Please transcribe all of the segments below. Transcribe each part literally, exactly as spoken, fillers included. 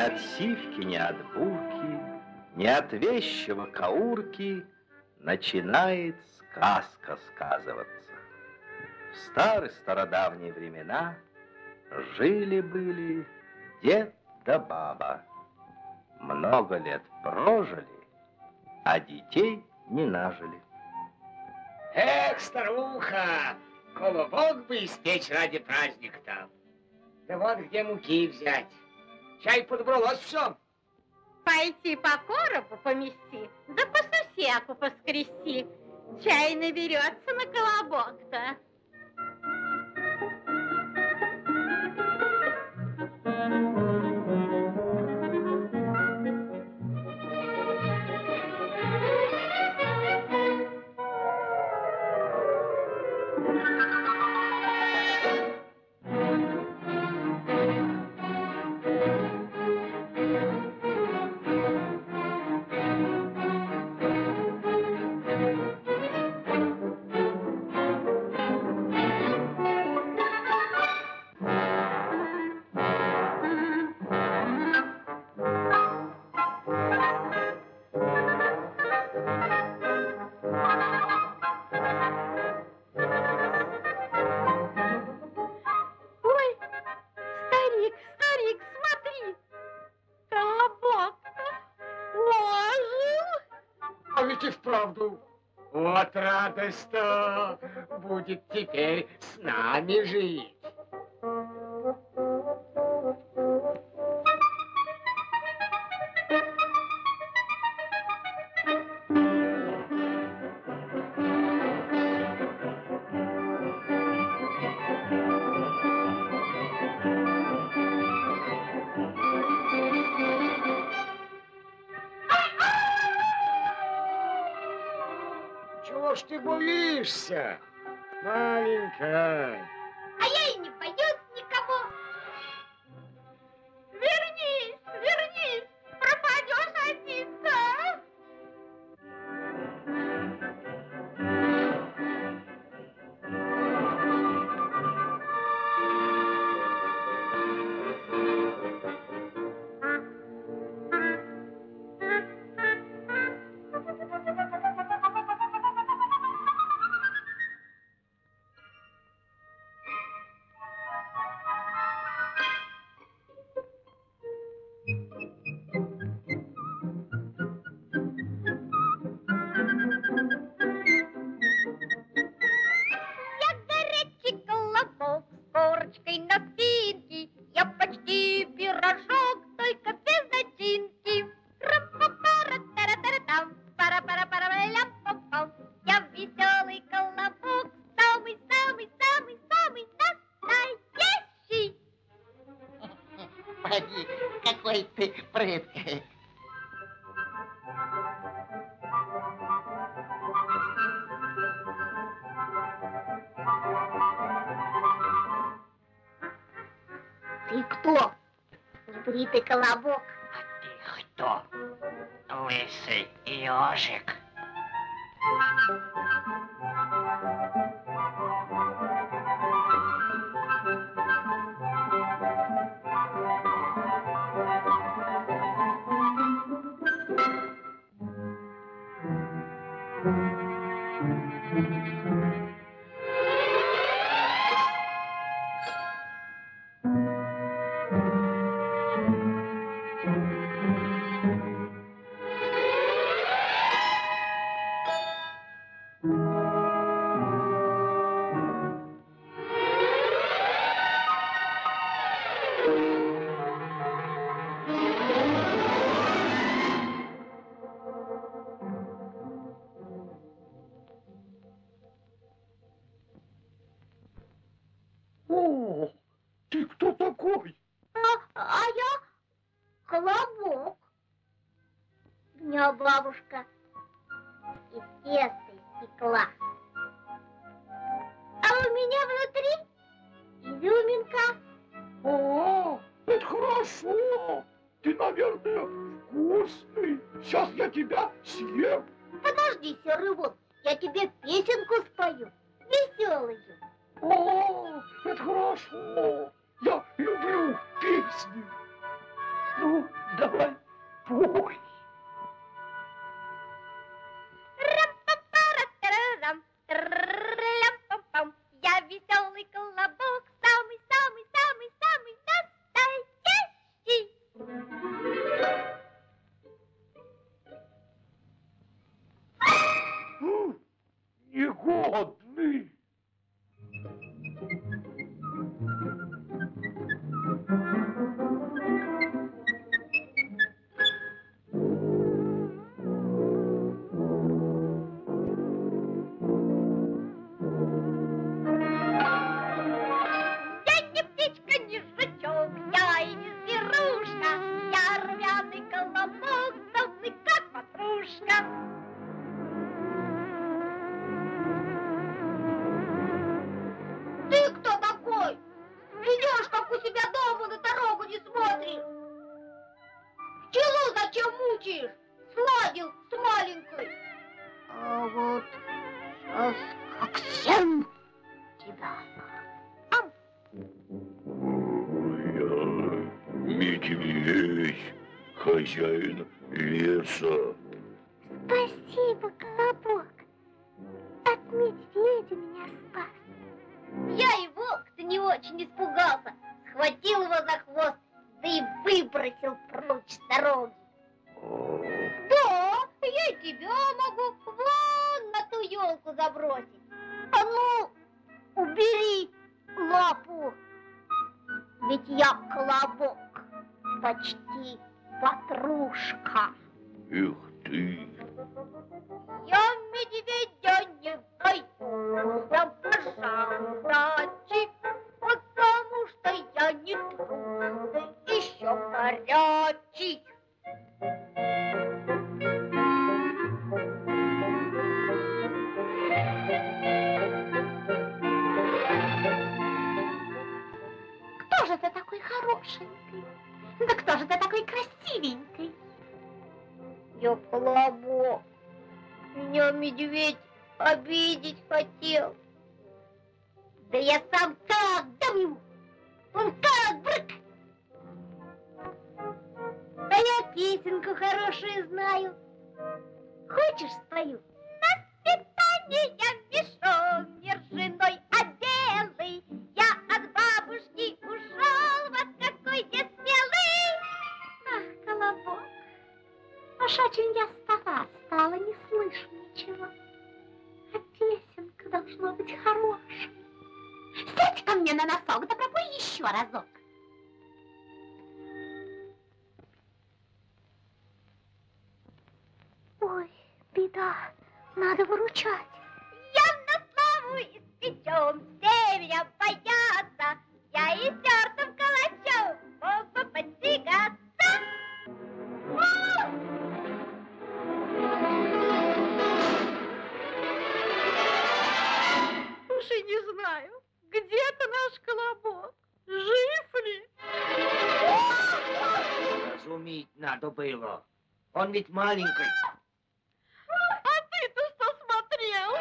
от сивки, ни от бурки, ни от вещего каурки начинает сказка сказываться. В старые стародавние времена жили-были дед да баба. Много лет прожили, а детей не нажили. Эх, старуха, колобок бы испечь ради праздника-то. Да вот где муки взять. Чай подобралось все. Пойти по коробу помести, да по сусеку поскрести. Чай наберется на колобок-то. Вот радость-то будет теперь с нами жить. Чего ж ты боишься, маленькая? А я и не боюсь никого. Вернись, вернись, пропадешь один-то. Какой ты прыткий. Ты кто? Небритый колобок. А ты кто? Лысый ежик. О, ты кто такой? А, а я колобок. Меня бабушка из теста испекла. А у меня внутри изюминка. О, это хорошо. Ты, наверное, вкусный. Сейчас я тебя съем. Подожди, серый волк, я тебе песенку спою, веселую. О, это хорошо. Я люблю песни. Ну, голодный. Я не птичка, не жучок, я и не зверушка, я румяный колобок, золотый как матрушка. Ты кто такой? Идешь, как у себя дома, на дорогу не смотришь. Пчелу зачем мучаешь? Сладил с маленькой. А вот сейчас как всем тебя. Я медведь, хозяин леса. Спасибо, Колобок. От медведя меня спас. Я и волк-то не очень испугался. Схватил его за хвост, да и выбросил прочь с дороги. О, Да, я и тебя могу вон на ту елку забросить. А ну, убери лапу. Ведь я Колобок, почти ватрушка. эх ты. Я медведя не боюсь, пожалуйста, потому что я не трусный, еще горячий. Кто же ты такой хорошенький? Да кто же ты такой красивенький? Я Колобок. Меня медведь обидеть хотел. Да я сам так дам, он так брык. Да я песенку хорошую знаю. Хочешь, спою? На свидание я в мешок ржаной оделый. Я от бабушки ушел, вот какой я смелый. Ах, Колобок, уж очень я стара стала, не слышу ничего. А песенка должна быть хорошая. Сядь ко мне на носок, да пропой еще разок. Ой, беда, надо выручать. Я на славу испечен, все меня боятся. Я и тертым калачом мог бы подтягаться. Уж и не знаю, где-то наш Колобок, жив ли? Разуметь надо было. Он ведь маленький. А ты-то что смотрел?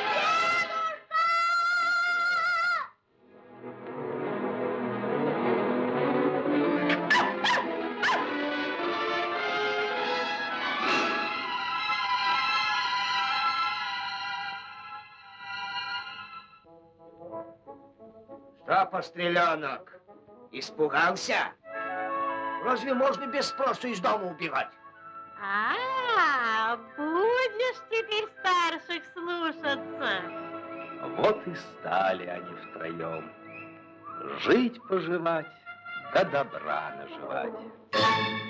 Что, постреленок, испугался? Разве можно без спросу из дома убивать? А, будешь теперь старших слушаться. Вот и стали они втроем. Жить-поживать, да добра наживать.